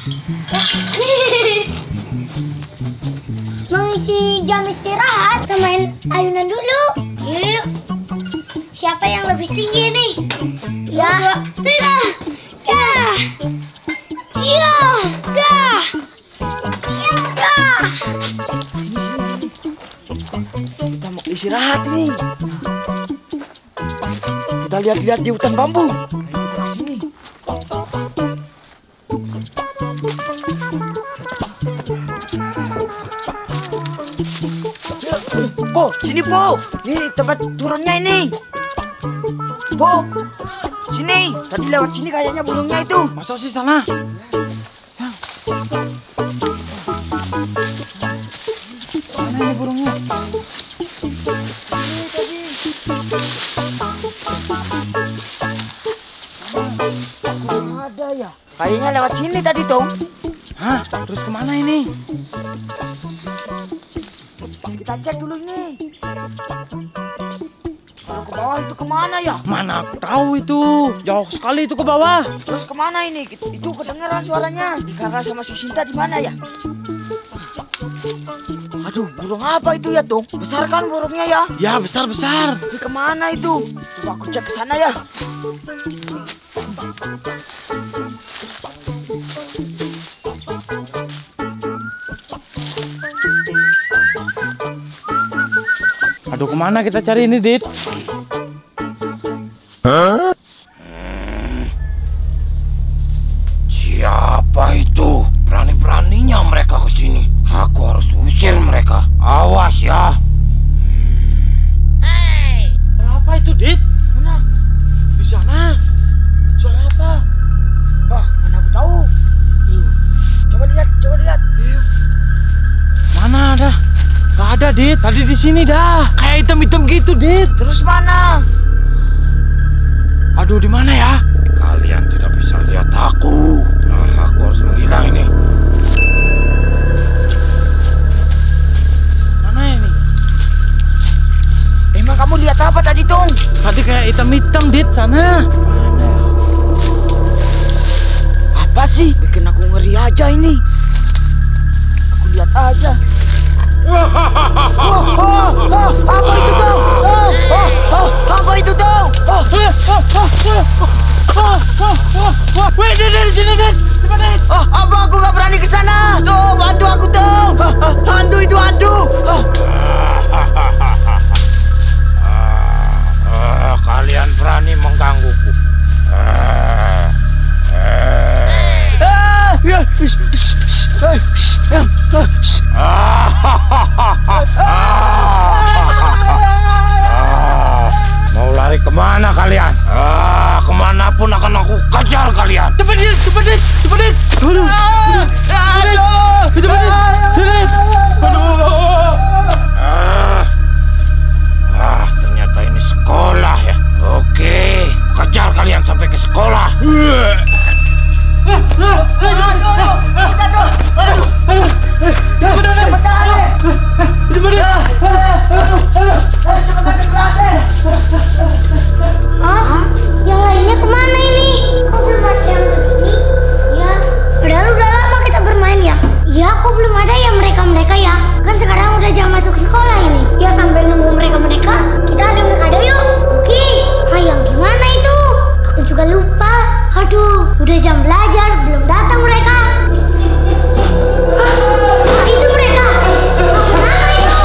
Mengisi jam istirahat, kita main ayunan dulu. Yuk. Siapa yang lebih tinggi nih? Ya, tiga. Iya, Kita mau istirahat nih. Kita lihat-lihat di hutan bambu. Sini. Po, sini Po. Ini tempat turunnya ini. Po, sini. Tadi lewat sini kayaknya burungnya itu. Masa sih sana? Mana ini burungnya? Ada ya? Kayaknya lewat sini tadi, Tong. Hah? Terus kemana ini? Kita cek dulu ini. Kalau ke bawah itu kemana ya? Mana aku tahu itu. Jauh sekali itu ke bawah. Terus kemana ini? Itu kedengeran suaranya. Kakak sama si Sinta di mana ya? Aduh, burung apa itu ya, Tong? Besar kan burungnya ya? Ya, besar-besar. Tapi kemana itu? Coba aku cek ke sana ya. Aduh, kemana kita cari ini, Dit? Siapa itu? Berani-beraninya mereka ke sini. Aku harus usir mereka. Awas ya. Apa itu, Dit? Mana? Di sana. Suara apa? Wah, mana aku tahu. Coba lihat, coba lihat. Mana ada? Gak ada, Dit. Tadi di sini dah. Kayak hitam-hitam gitu, Dit. Terus mana? Aduh, di mana ya? Kalian tidak bisa lihat aku. Nah, aku harus menghilang ini. Mana ini? Emang kamu lihat apa tadi, Tong? Tadi kayak hitam-hitam, Dit. Sana. Mana? Apa sih? Bikin aku ngeri aja ini. Aku lihat aja. Apa itu, Tong? Apa itu, Tong? Wih, di sini, Dit. Coba, Dit. Apa aku nggak berani ke sana? Tong, bantu aku, Tong. Hantu itu hantu. Kalian berani menggangguku. Mau lari kemana kalian? Kemanapun akan aku kejar kalian. Cepat, Dit. Cepat, Dit. Cepat, Dit. Aduh. Cepat, Dit. Dit. Aduh. Ternyata ini sekolah ya. Oke, kejar kalian sampai ke sekolah. Hah? Yang lainnya kemana ini? Kok belum ada yang kesini? Ya, padahal udah lama kita bermain ya. Ya, kok belum ada ya mereka-mereka ya? Kan sekarang udah jam masuk sekolah ini. Ya, sambil nunggu mereka-mereka, kita ada mereka yuk. Oke. Yang gimana itu? Aku juga lupa. Aduh, udah jam belajar, belum datang mereka. Hah? Itu mereka. Kenapa itu?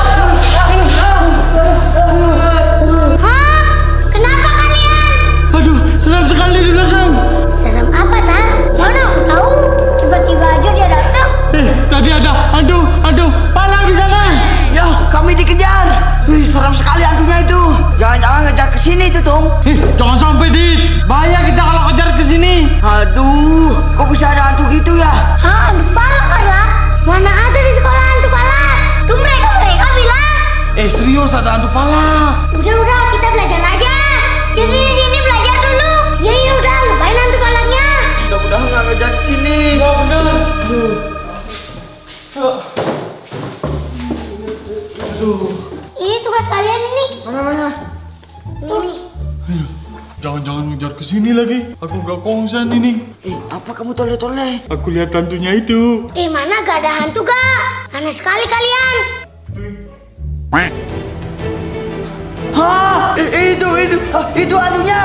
Hah? Kenapa kalian? Aduh, seram sekali di belakang. Serem apa, Tah? Mana aku tahu? Tiba-tiba aja dia datang. Tadi ada hantu palang di sana. Ya, kami dikejar. Wih, seram sekali hantunya itu. Jangan-jangan ngejar ke sini itu, Tong. Jangan sampai, Dit. Bahaya kita kalau kejar ke sini. Aduh, kok bisa ada hantu gitu ya? Hah? Hantu palak ya? Mana ada di sekolah hantu palak? Tuh mereka bilang. Serius ada hantu palang. Udah, kita belajar aja. Ke sini belajar dulu. Ya udah, lupain hantu palaknya. Mudah-mudahan nggak ngejar ke sini. Ya bener. Aduh. Ini tugas kalian ini. Mana? Ini. Jangan ngejar ke sini lagi. Aku gak konsen ini. Apa kamu toleh-toleh? Aku lihat hantunya itu. Mana gak ada hantu gak? Aneh sekali kalian. Hah? Itu hantunya.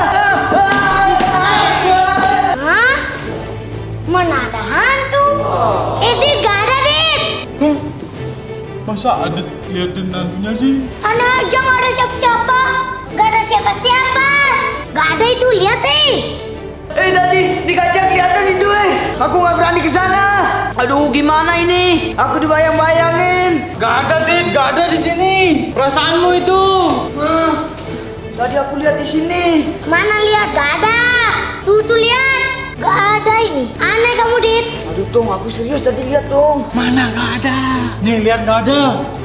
Hah? Mana ada hantu? Dit, gak ada, Dit. Hah? Masa ada liatin hantunya sih? Aneh aja, gak ada siapa-siapa. Gak ada siapa-siapa. Gak ada itu, lihat Tadi di kaca kelihatan itu Aku nggak berani ke sana. Aduh, gimana ini? Aku dibayang-bayangin. Gak ada, Dit. Gak ada di sini. Perasaanmu itu. Tadi aku lihat di sini. Mana lihat, gak ada. Tuh lihat. Gak ada ini. Aneh kamu, Dit. Aduh, Tong, aku serius tadi lihat, Tong. Mana gak ada? Nih, lihat gak ada.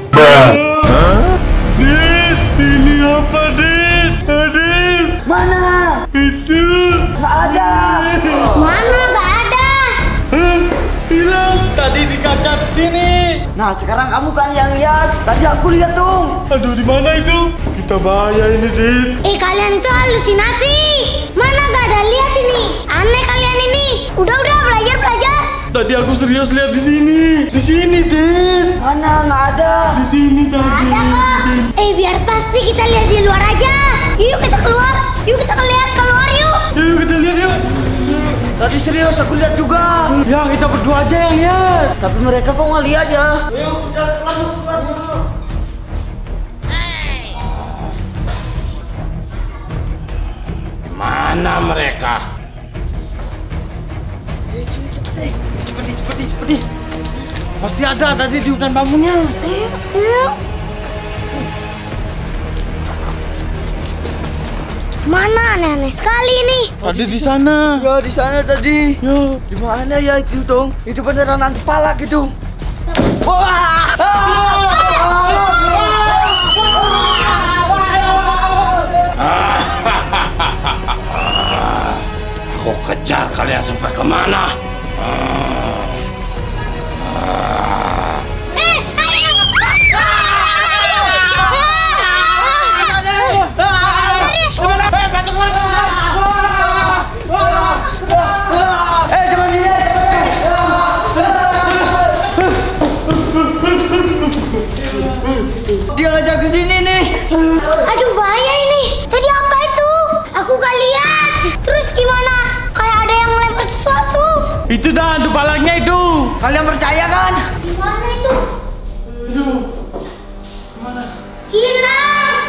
Dit, ini apa, Dit? Dit. Mana? Itu. Nggak ada. Mana gak ada. Hilang. Tadi di kaca sini. Nah, sekarang kamu kan yang lihat. Tadi aku lihat, Tong. Aduh, di mana itu? Kita bahaya ini, Dit. Kalian itu halusinasi. Mana gak ada, lihat ini. Aneh kalian ini. Udah belajar. Tadi aku serius lihat di sini. Di sini, Dit. Mana? Nggak ada. Di sini tadi. Ada kok. Biar pasti kita lihat di luar aja. Yuk kita keluar. Yuk kita keluar yuk. Yuk kita lihat yuk. Tadi serius aku lihat juga. Ya kita berdua aja yang lihat. Tapi mereka kok nggak lihat ya? Ayo kita keluar dulu. Mana mereka? Cepet. Pasti ada tadi di hutan bambunya. Yuk. Mana aneh-aneh sekali ini. Tadi di sana. Ya di sana tadi. Ya. Di mana ya itu, Tong? Itu beneran hantu palak itu. Wah! Aku kejar kalian sampai kemana? Dia ngajak ke sini nih. Aduh bahaya ini. Tadi apa itu? Aku gak lihat. Terus gimana? Kayak ada yang melempar sesuatu. Itu dah hantu palaknya itu. Kalian percaya kan? Gimana itu? Aduh. Mana? Hilang.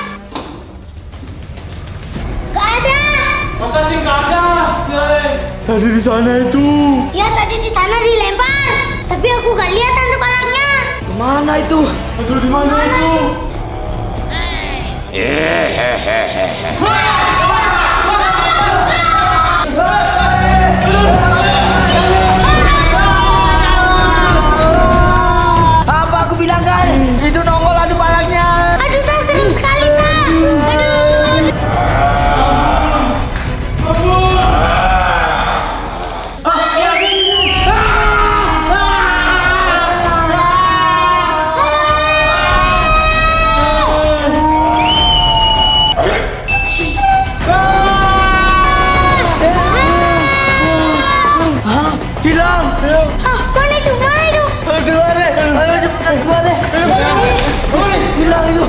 Gak ada. Masa sih nggak ada? Tadi di sana itu. Ya tadi di sana dilempar. Tapi aku gak lihat hantu palaknya. Kemana itu? Aduh di mana itu? Apa aku bilang kan? Itu nongol hantu palaknya. Aduh tak serem sekali tak. Hilang. Mana itu? Keluar deh. Ayo cepetan keluar deh. Hilang itu.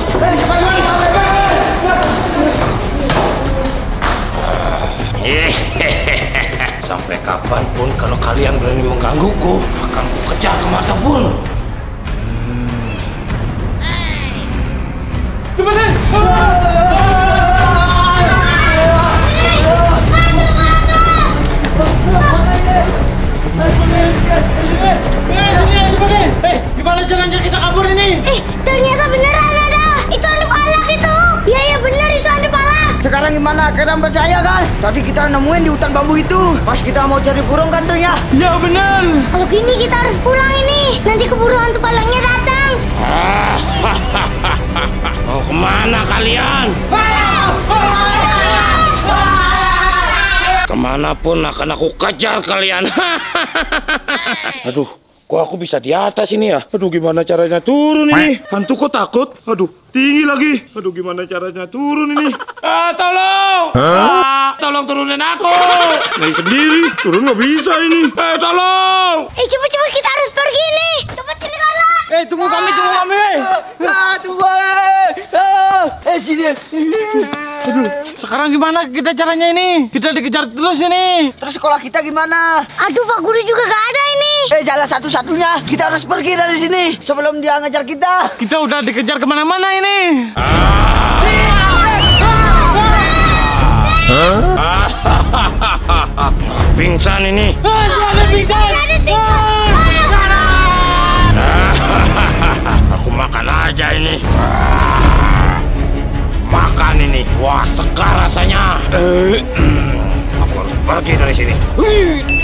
Sampai kapanpun kalau kalian berani menggangguku, akan ku kejar kemanapun. Cepetan. Gimana caranya kita kabur ini? Ternyata beneran ada. Itu hantu palak itu. Iya bener itu hantu palak. Sekarang gimana? Kalian percaya kan? Tadi kita nemuin di hutan bambu itu. Pas kita mau cari burung kan tuh ya? Ya benar. Kalau gini kita harus pulang ini. Nanti keburu hantu palaknya datang. Mau kemana kalian? Kemanapun akan aku kejar kalian. Aduh, kok aku bisa di atas ini ya? Aduh, gimana caranya turun ini? Hantu kok takut? Aduh, tinggi lagi. Aduh, gimana caranya turun ini? Tolong! Tolong turunin aku! Naik sendiri, turun nggak bisa ini. Tolong! Cepet-cepet kita harus pergi nih. Cepet sini Kala. Tunggu kami, tunggu kami. Tunggu. Sini. Aduh, sekarang gimana kita caranya ini? Kita dikejar terus ini. Terus sekolah kita gimana? Aduh, Pak Guru juga gak ada ini. Jalan satu-satunya kita harus pergi dari sini sebelum dia ngejar kita. Kita udah dikejar kemana-mana ini. Pingsan ini. Ada pingsan. Aku makan aja ini. Makan ini. Wah, segar rasanya. Aku harus pergi dari sini.